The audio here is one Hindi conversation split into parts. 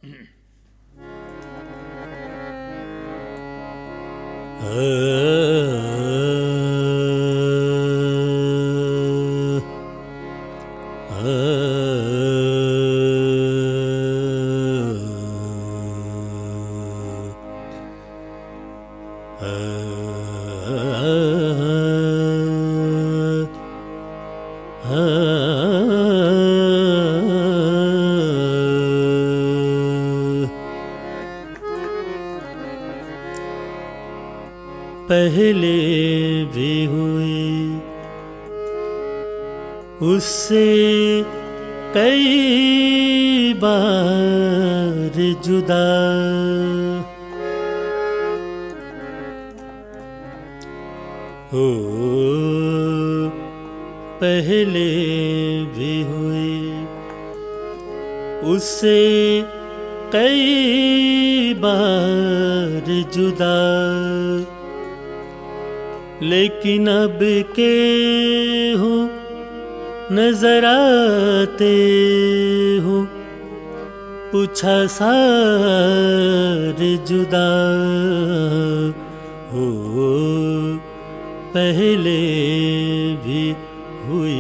पहले भी हुई उससे कई बार जुदा, हो पहले भी हुई उससे कई बार जुदा, लेकिन अब के हो नजर आते हो पूछा सारे जुदा, हो पहले भी हुई।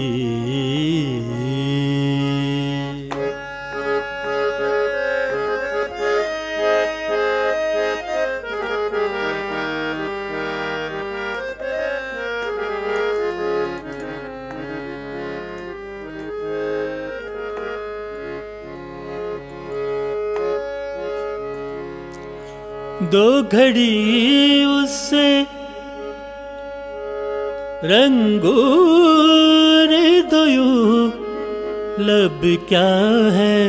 दो घड़ी उससे रंगूर दोयू लब क्या है,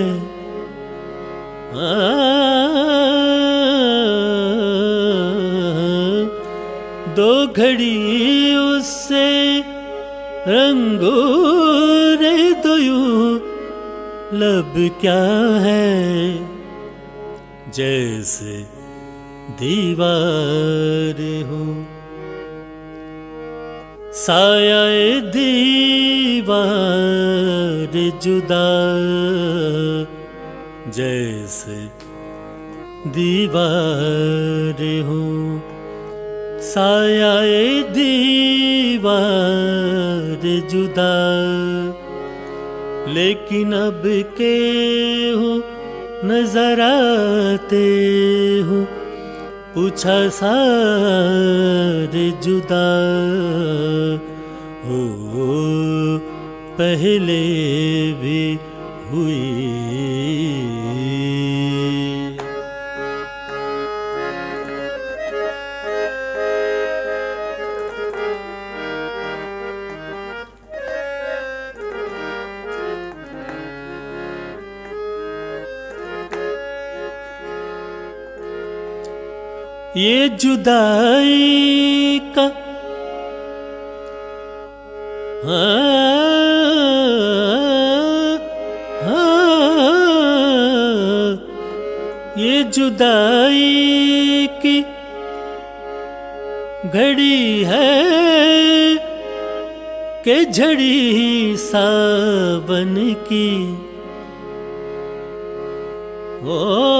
दो घड़ी उससे रंगूर दोयू लब क्या है, जैसे दीवार हो साया दीवार जुदा, जैसे दीवार हो साया दीवार जुदा, लेकिन अब के हो नजर आते हो पूछा सारे जुदा, हो पहले भी हुई। ये जुदाई का ये जुदाई की घड़ी है कि झड़ी सावन की, ओ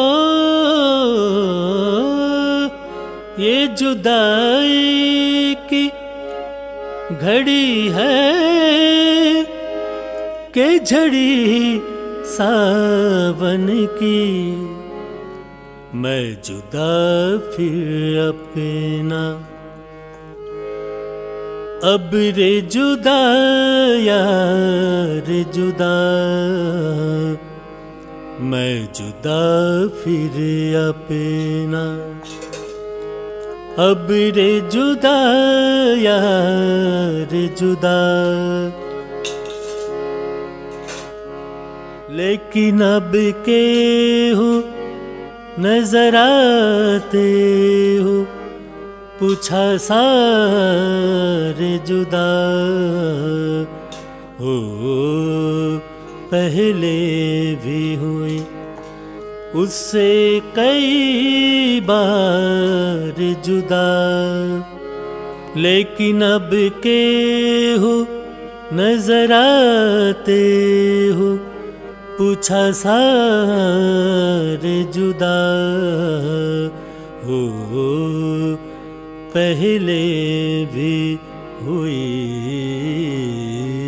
ये जुदाई की घड़ी है कि झड़ी सावन की, मैं जुदा फिर अपना अब रे जुदा यार जुदा, मैं जुदा फिर अपना अब रे जुदा यार जुदा, लेकिन अब के हो नजर आते हो पूछा सारे जुदा, हो पहले भी हुई उससे कई बार जुदा, लेकिन अब के हो नजर आते हो पूछा सारे जुदा हो, पहले भी हुई